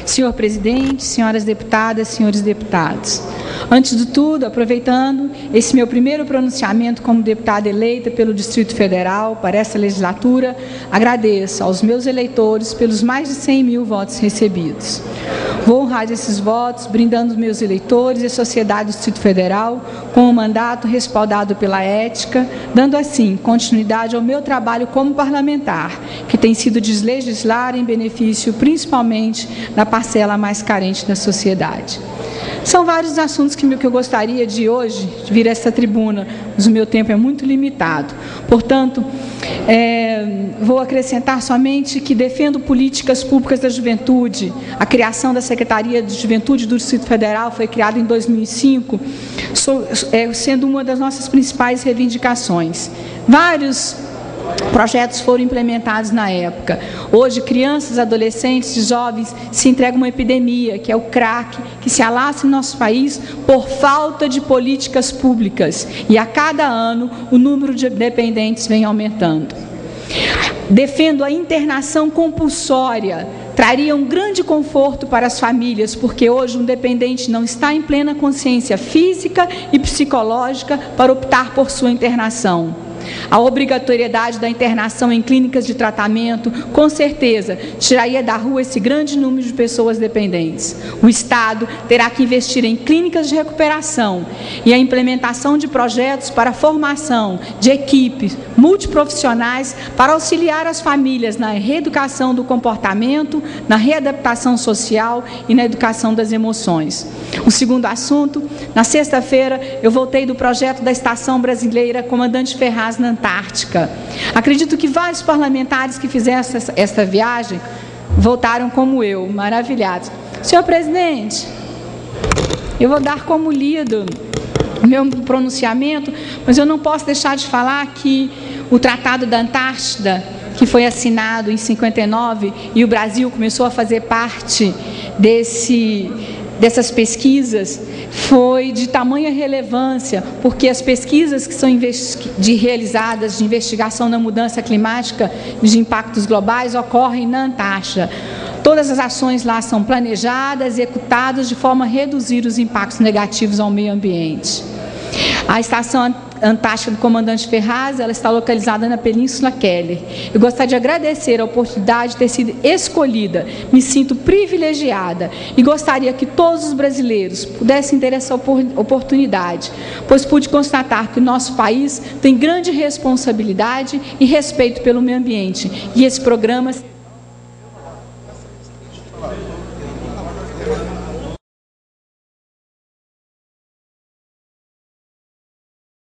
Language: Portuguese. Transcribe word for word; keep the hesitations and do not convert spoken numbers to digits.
Senhor presidente, senhoras deputadas, senhores deputados. Antes de tudo, aproveitando esse meu primeiro pronunciamento como deputada eleita pelo Distrito Federal para essa legislatura, agradeço aos meus eleitores pelos mais de cem mil votos recebidos. Vou honrar esses votos, brindando os meus eleitores e a sociedade do Distrito Federal com um mandato respaldado pela ética, dando assim continuidade ao meu trabalho como parlamentar, que tem sido deslegislar em benefício principalmente da parcela mais carente da sociedade. São vários assuntos que, que eu gostaria de hoje de vir a essa tribuna, mas o meu tempo é muito limitado. Portanto, é, vou acrescentar somente que defendo políticas públicas da juventude. A criação da Secretaria de Juventude do Distrito Federal foi criada em dois mil e cinco, sou, é, sendo uma das nossas principais reivindicações. Vários projetos foram implementados na época. Hoje, crianças, adolescentes e jovens se entregam a uma epidemia, que é o crack, que se alastra em nosso país por falta de políticas públicas. E a cada ano, o número de dependentes vem aumentando. Defendo a internação compulsória. Traria um grande conforto para as famílias, porque hoje um dependente não está em plena consciência física e psicológica para optar por sua internação. A obrigatoriedade da internação em clínicas de tratamento, com certeza, tiraria da rua esse grande número de pessoas dependentes. O Estado terá que investir em clínicas de recuperação e a implementação de projetos para a formação de equipes multiprofissionais para auxiliar as famílias na reeducação do comportamento, na readaptação social e na educação das emoções. O segundo assunto, na sexta-feira, eu voltei do projeto da Estação Brasileira Comandante Ferraz na Antártica. Acredito que vários parlamentares que fizeram essa, essa viagem voltaram como eu, maravilhados. Senhor presidente, eu vou dar como lido o meu pronunciamento, mas eu não posso deixar de falar que o Tratado da Antártida, que foi assinado em cinquenta e nove, e o Brasil começou a fazer parte desse... dessas pesquisas, foi de tamanha relevância, porque as pesquisas que são de, realizadas de investigação na mudança climática e de impactos globais ocorrem na Antártida. Todas as ações lá são planejadas, executadas de forma a reduzir os impactos negativos ao meio ambiente. A Estação Antártica do Comandante Ferraz, ela está localizada na Península Keller. Eu gostaria de agradecer a oportunidade de ter sido escolhida. Me sinto privilegiada e gostaria que todos os brasileiros pudessem ter essa oportunidade, pois pude constatar que o nosso país tem grande responsabilidade e respeito pelo meio ambiente. E esse programa